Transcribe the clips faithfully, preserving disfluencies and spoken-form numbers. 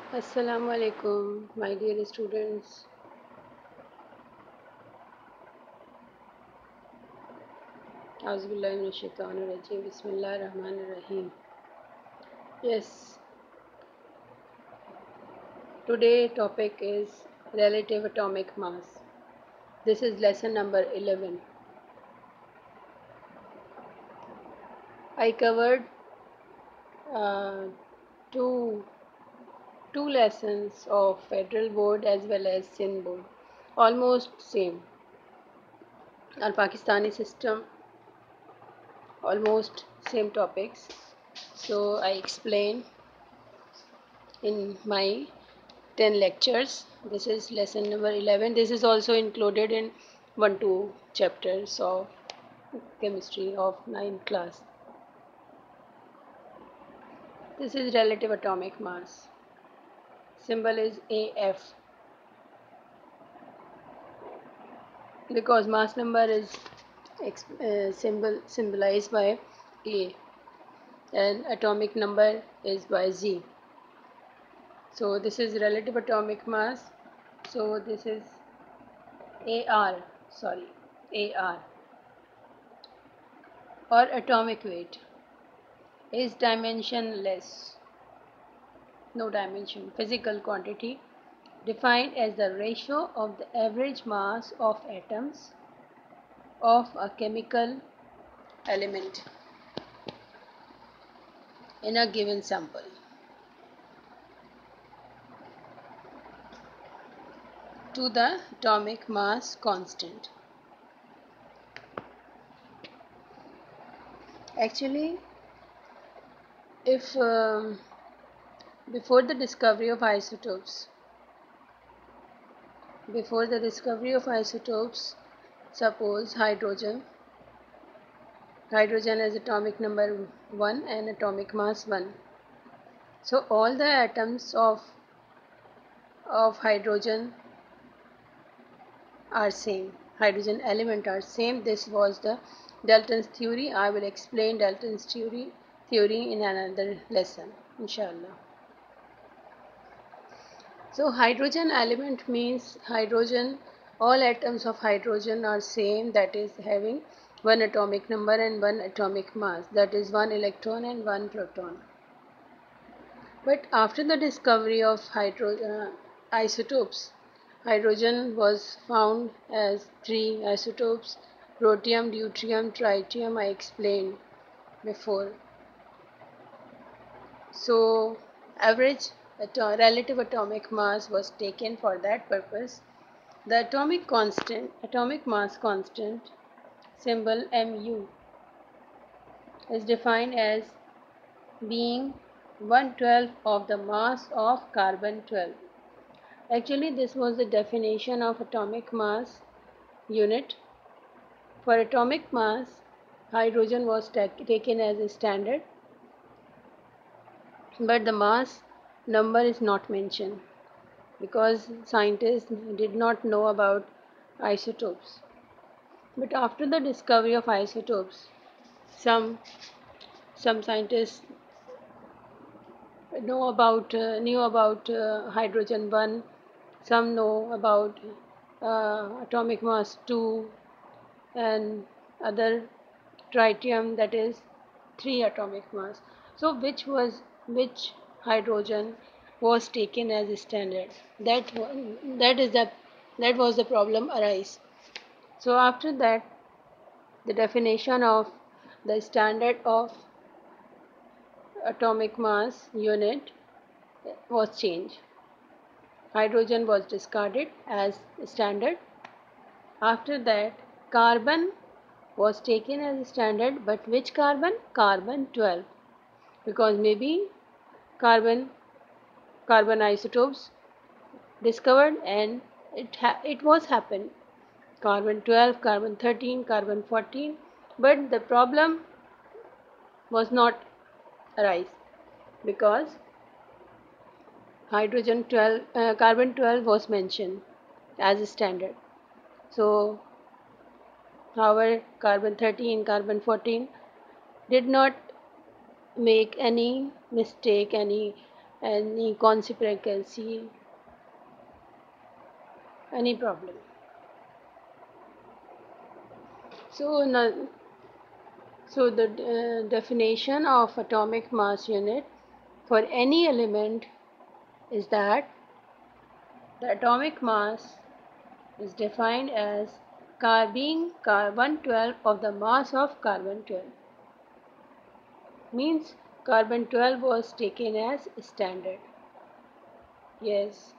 Assalamu alaikum, my dear students. Auzubillahi minash shaitanir rajim. Bismillahir Rahmanir Rahim. Yes, today topic is relative atomic mass. This is lesson number eleven. I covered uh, two two lessons of Federal Board as well as Sindh Board, almost same. Our Pakistani system, almost same topics. So I explain in my ten lectures. This is lesson number eleven. This is also included in one two chapters of chemistry of ninth class. This is relative atomic mass. Symbol is A F because mass number is uh, symbol symbolized by A and atomic number is by Z. So this is relative atomic mass. So this is A R, sorry, A R or atomic weight is dimensionless, no dimension, physical quantity defined as the ratio of the average mass of atoms of a chemical element in a given sample to the atomic mass constant. Actually, if um, before the discovery of isotopes, before the discovery of isotopes, suppose hydrogen, hydrogen has atomic number one and atomic mass one. So all the atoms of of hydrogen are same. Hydrogen element are same. This was the Dalton's theory. I will explain Dalton's theory theory in another lesson, inshallah. So hydrogen element means hydrogen, all atoms of hydrogen are same, that is having one atomic number and one atomic mass, that is one electron and one proton. But after the discovery of hydro uh, isotopes, hydrogen was found as three isotopes: protium, deuterium, tritium. I explained before. So average ato relative atomic mass was taken for that purpose. The atomic constant, atomic mass constant, symbol Mu, is defined as being one twelfth of the mass of carbon twelve. Actually, this was the definition of atomic mass unit. For atomic mass, hydrogen was taken as a standard, but the mass number is not mentioned because scientists did not know about isotopes. But after the discovery of isotopes, some some scientists know about uh, knew about uh, hydrogen one, some know about uh, atomic mass two, and other tritium, that is three atomic mass. So which was which hydrogen was taken as a standard? That that is the that was the problem arise. So after that, the definition of the standard of atomic mass unit was changed. Hydrogen was discarded as standard. After that, carbon was taken as standard, but which carbon? Carbon twelve, because maybe carbon carbon isotopes discovered and it it was happened carbon twelve, carbon thirteen, carbon fourteen, but the problem was not arise because hydrogen twelve, uh, carbon twelve was mentioned as a standard. So however, carbon thirteen, carbon fourteen did not make any mistake, any any concept frequency, any problem. So now, so the uh, definition of atomic mass unit for any element is that the atomic mass is defined as car being car one twelfth of the mass of carbon twelve. Means carbon twelve was taken as standard. Yes,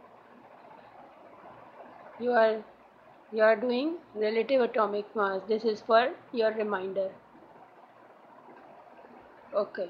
you are you are doing relative atomic mass. This is for your reminder. Okay.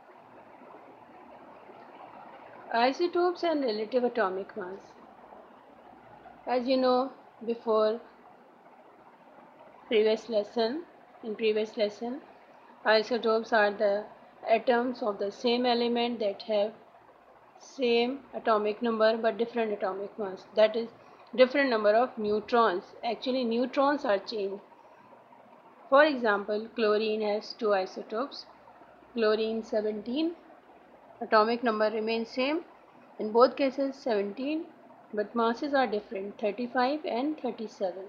Isotopes and relative atomic mass. As you know, before previous lesson, in previous lesson, isotopes are the atoms of the same element that have same atomic number but different atomic mass. That is different number of neutrons. Actually, neutrons are changed. For example, chlorine has two isotopes. Chlorine seventeen, atomic number remains same. In both cases seventeen, but masses are different, thirty-five and thirty-seven.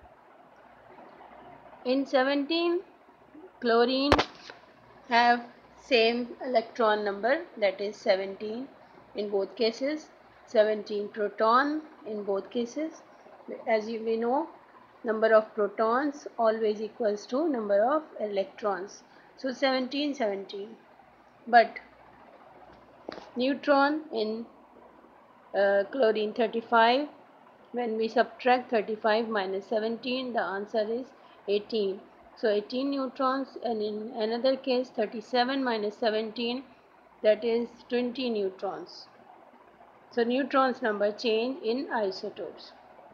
In seventeen, chlorine have same electron number, that is seventeen in both cases, seventeen proton in both cases. As you may know, number of protons always equals to number of electrons. So seventeen, seventeen. But neutron in uh, chlorine thirty-five, when we subtract thirty-five minus seventeen, the answer is eighteen. So eighteen neutrons, and in another case thirty-seven minus seventeen, that is twenty neutrons. So neutrons number change in isotopes.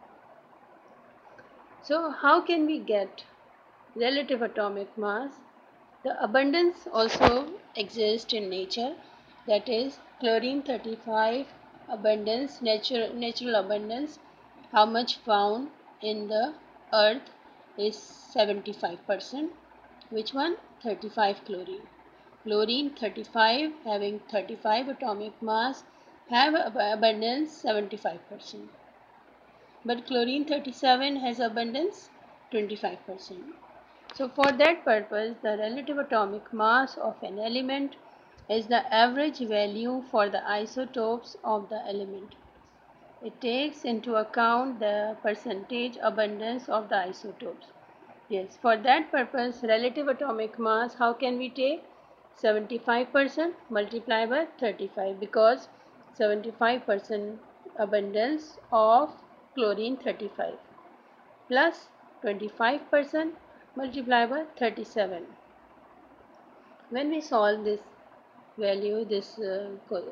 So how can we get relative atomic mass? The abundance also exists in nature, that is chlorine thirty-five abundance, natural, natural abundance, how much found in the earth is seventy-five percent. Which one? thirty-five chlorine. Chlorine thirty-five having thirty-five atomic mass have abundance seventy-five percent. But chlorine thirty-seven has abundance twenty-five percent. So for that purpose, the relative atomic mass of an element is the average value for the isotopes of the element. It takes into account the percentage abundance of the isotopes. Yes, for that purpose, relative atomic mass, how can we take? seventy-five percent multiplied by thirty-five, because seventy-five percent abundance of chlorine thirty-five plus twenty-five percent multiplied by thirty-seven. When we solve this value, this uh,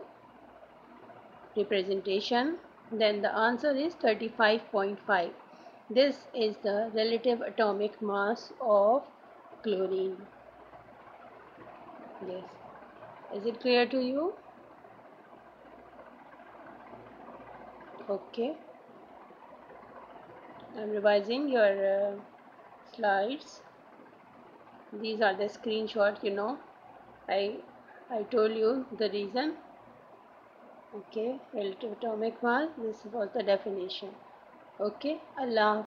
representation, then the answer is thirty-five point five. This is the relative atomic mass of chlorine. Yes. Is it clear to you? Okay. I'm revising your uh, slides. These are the screenshots, you know. I I told you the reason. Okay, relative atomic mass. This was the definition. Okay, Allah.